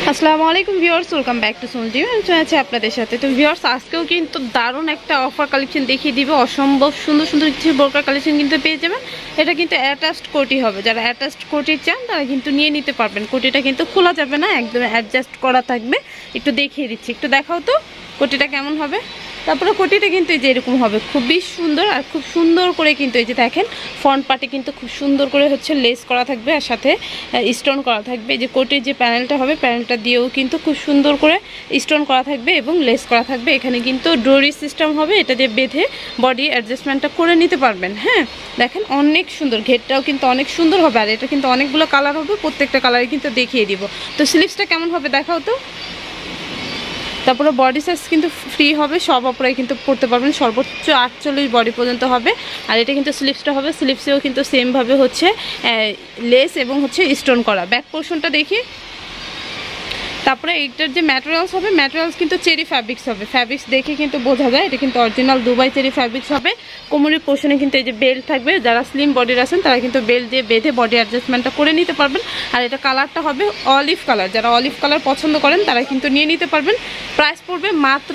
আসসালামু আলাইকুম viewers, welcome back to সোনজি। আমি চলেছি আপনাদের সাথে। তো ভিউয়ার্স, আজকেও কিন্তু দারুণ একটা অফার কালেকশন দেখিয়ে দিব। অসম্ভব সুন্দর সুন্দর কিছু বোরকা কালেকশন কিন্তু পেয়ে যাবেন। এটা কিন্তু অ্যাটাচড কোটি হবে। যারা অ্যাটাচড কোটি চান তারা কিন্তু নিয়ে নিতে পারবেন। কোটিটা কিন্তু খোলা যাবে না, একদম অ্যাডজাস্ট করা থাকবে। একটু দেখিয়ে দিচ্ছি, একটু দেখাও তো কোটিটা কেমন হবে। তারপরে কোটিটা কিন্তু এই যে এরকম হবে, খুবই সুন্দর। আর খুব সুন্দর করে কিন্তু এই যে দেখেন ফ্রন্ট পার্টে কিন্তু খুব সুন্দর করে হচ্ছে লেস করা থাকবে, আর সাথে স্টোন করা থাকবে। এই যে কোটির যে প্যানেলটা হবে, প্যানেলটা দিয়েও কিন্তু খুব সুন্দর করে স্টোন করা থাকবে এবং লেস করা থাকবে। এখানে কিন্তু ডোরি সিস্টেম হবে, এটা দিয়ে বেঁধে বডি অ্যাডজাস্টমেন্টটা করে নিতে পারবেন। হ্যাঁ, দেখেন অনেক সুন্দর, ঘেরটাও কিন্তু অনেক সুন্দর হবে। আর এটা কিন্তু অনেকগুলো কালার হবে, প্রত্যেকটা কালারে কিন্তু দেখিয়ে দিব। তো স্লিভসটা কেমন হবে দেখাও তো। তারপরে বডি সাইজ কিন্তু ফ্রি হবে, সব অপরাই কিন্তু পড়তে পারবেন। সর্বোচ্চ 48 বডি পর্যন্ত হবে। আর এটা কিন্তু স্লিভসটা হবে, স্লিভসেও কিন্তু সেমভাবে হচ্ছে লেস এবং হচ্ছে স্টোন করা। ব্যাক পোর্শনটা দেখি। তারপরে এইটার যে ম্যাটেরিয়ালস হবে, ম্যাটেরিয়ালস কিন্তু চেরি ফ্যাব্রিক্স হবে। ফ্যাব্রিক্স দেখে কিন্তু বোঝা যায় এটা কিন্তু অরিজিনাল দুবাই চেরি ফ্যাব্রিক্স হবে। কোমরের পোর্শনে কিন্তু এই যে বেল্ট থাকবে। যারা স্লিম বডির আছেন তারা কিন্তু বেল্ট দিয়ে বেঁধে বডি অ্যাডজাস্টমেন্টটা করে নিতে পারবেন। আর এটা কালারটা হবে অলিভ কালার। যারা অলিভ কালার পছন্দ করেন তারা কিন্তু নিয়ে নিতে পারবেন। প্রাইস পড়বে মাত্র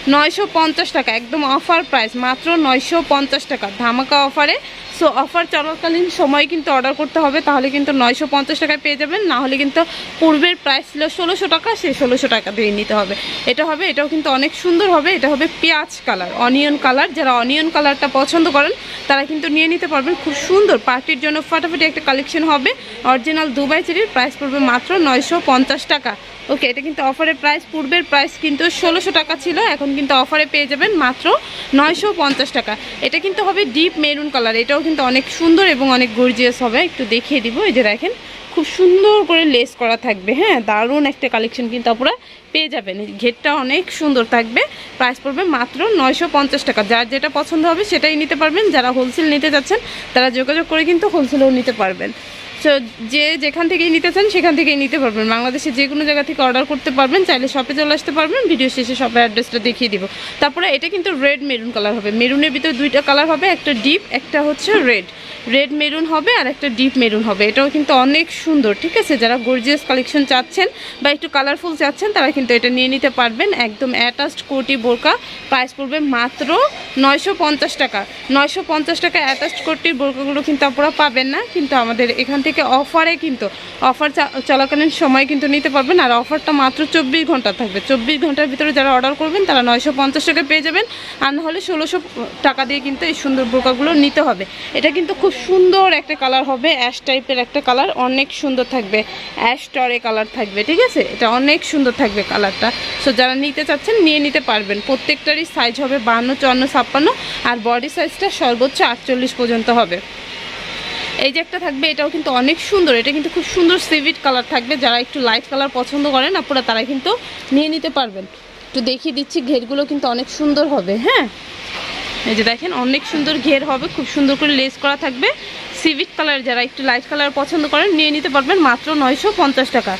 950 টাকা, একদম অফার প্রাইস, মাত্র 950 টাকা, ধামাকা অফারে। সো অফার চলাকালীন সময় কিন্তু অর্ডার করতে হবে, তাহলে কিন্তু 950 টাকায় পেয়ে যাবেন। না হলে কিন্তু পূর্বের প্রাইস ছিল 1600 টাকা, সেই 1600 টাকা দিয়ে নিতে হবে। এটা হবে, এটাও কিন্তু অনেক সুন্দর হবে। এটা হবে পেঁয়াজ কালার, অনিয়ন কালার। যারা অনিয়ন কালারটা পছন্দ করেন তারা কিন্তু নিয়ে নিতে পারবেন। খুব সুন্দর পার্টির জন্য ফাটাফাটি একটা কালেকশন হবে। অরিজিনাল দুবাই চেরির প্রাইস পড়বে মাত্র 950 টাকা। ওকে, এটা কিন্তু অফারের প্রাইস। পূর্বের প্রাইস কিন্তু 1600 টাকা ছিল, এখন কিন্তু অফারে পেয়ে যাবেন মাত্র 950 টাকা। এটা কিন্তু হবে ডিপ মেরুন কালার। এটাও কিন্তু অনেক সুন্দর এবং অনেক গর্জিয়াস হবে। একটু দেখিয়ে দিব। এই যে দেখেন খুব সুন্দর করে লেস করা থাকবে। হ্যাঁ, দারুণ একটা কালেকশন কিন্তু আপনারা পেয়ে যাবেন। ঘেরটা অনেক সুন্দর থাকবে। প্রাইস পড়বে মাত্র 950 টাকা। যার যেটা পছন্দ হবে সেটাই নিতে পারবেন। যারা হোলসেল নিতে যাচ্ছেন তারা যোগাযোগ করে কিন্তু হোলসেলও নিতে পারবেন। সো যে যেখান থেকেই নিতে চান সেখান থেকেই নিতে পারবেন। বাংলাদেশে যে কোনো জায়গা থেকে অর্ডার করতে পারবেন। চাইলে শপে চলে আসতে পারবেন। ভিডিও শেষে শপের অ্যাড্রেসটা দেখিয়ে দিব। তারপরে এটা কিন্তু রেড মেরুন কালার হবে। মেরুনের ভিতরে দুইটা কালার হবে, একটা ডিপ, একটা হচ্ছে রেড। রেড মেরুন হবে আর একটা ডিপ মেরুন হবে। এটাও কিন্তু অনেক সুন্দর। ঠিক আছে, যারা গর্জিয়াস কালেকশন চাচ্ছেন বা একটু কালারফুল চাচ্ছেন তারা কিন্তু এটা নিয়ে নিতে পারবেন। একদম অ্যাটাচড কোটি বোরকা। প্রাইস পড়বে মাত্র 950 টাকা। 950 টাকা অ্যাটাচড কোটির বোরকাগুলো কিন্তু আপনারা পাবেন না, কিন্তু আমাদের এখান থেকে অফারে কিন্তু অফার চলাকালীন সময় কিন্তু নিতে পারবেন। আর অফারটা মাত্র 24 ঘন্টা থাকবে। 24 ঘন্টার ভিতরে যারা অর্ডার করবেন তারা 950 টাকা পেয়ে যাবেন। আর নাহলে 1600 টাকা দিয়ে কিন্তু এই সুন্দর বোরকাগুলো নিতে হবে। এটা কিন্তু খুব সুন্দর একটা কালার হবে, অ্যাশ টাইপের একটা কালার, অনেক সুন্দর থাকবে। অ্যাশ টরে কালার থাকবে। ঠিক আছে, এটা অনেক সুন্দর থাকবে কালারটা। সো যারা নিতে চাচ্ছেন নিয়ে নিতে পারবেন। প্রত্যেকটারই সাইজ হবে 52, 54, 56। আর বডি সাইজটা সর্বোচ্চ 48 পর্যন্ত হবে। এই যে একটা থাকবে, এটাও কিন্তু অনেক সুন্দর। এটা কিন্তু খুব সুন্দর সিভিট কালার থাকবে। যারা একটু লাইট কালার পছন্দ করেন আপনারা তারা কিন্তু নিয়ে নিতে পারবেন। একটু দেখিয়ে দিচ্ছি, ঘেরগুলো কিন্তু অনেক সুন্দর হবে। হ্যাঁ, এই যে দেখেন অনেক সুন্দর ঘের হবে, খুব সুন্দর করে লেস করা থাকবে। সিভিট কালার যারা একটু লাইট কালার পছন্দ করেন নিয়ে নিতে পারবেন মাত্র 950 টাকা।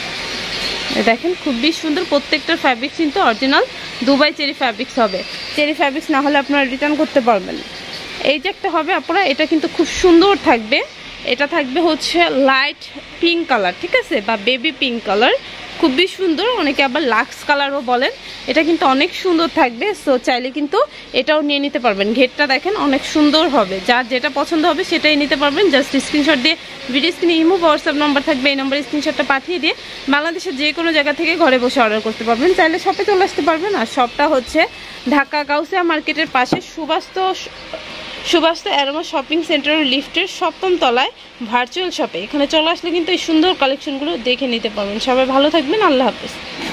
দেখেন খুবই সুন্দর। প্রত্যেকটার ফ্যাব্রিক্স কিন্তু অরিজিনাল দুবাই চেরি ফ্যাব্রিক্স হবে। চেরি ফ্যাব্রিক্স না হলে আপনারা রিটার্ন করতে পারবেন। এই যে একটা হবে আপনারা, এটা কিন্তু খুব সুন্দর থাকবে। এটা থাকবে হচ্ছে লাইট পিঙ্ক কালার, ঠিক আছে, বা বেবি পিঙ্ক কালার, খুবই সুন্দর। অনেকে আবার লাক্স কালারও বলেন। এটা কিন্তু অনেক সুন্দর থাকবে। সো চাইলে কিন্তু এটাও নিয়ে নিতে পারবেন। ঘেরটা দেখেন অনেক সুন্দর হবে। যার যেটা পছন্দ হবে সেটাই নিতে পারবেন। জাস্ট স্ক্রিনশট দিয়ে ভিডিও স্ক্রিনে ইমো হোয়াটসঅ্যাপ নাম্বার থাকবে, এই নম্বরে স্ক্রিনশটটা পাঠিয়ে দিয়ে বাংলাদেশের যে কোনো জায়গা থেকে ঘরে বসে অর্ডার করতে পারবেন। চাইলে শপে চলে আসতে পারবেন। আর শপটা হচ্ছে ঢাকা গাউসিয়া মার্কেটের পাশে সুবাস্ত অ্যারোমা শপিং সেন্টারের লিফটের 7ম তলায় ভার্চুয়াল শপে। এখানে চলে আসলে কিন্তু এই সুন্দর কালেকশনগুলো দেখে নিতে পারবেন। সবাই ভালো থাকবেন। আল্লাহ হাফেজ।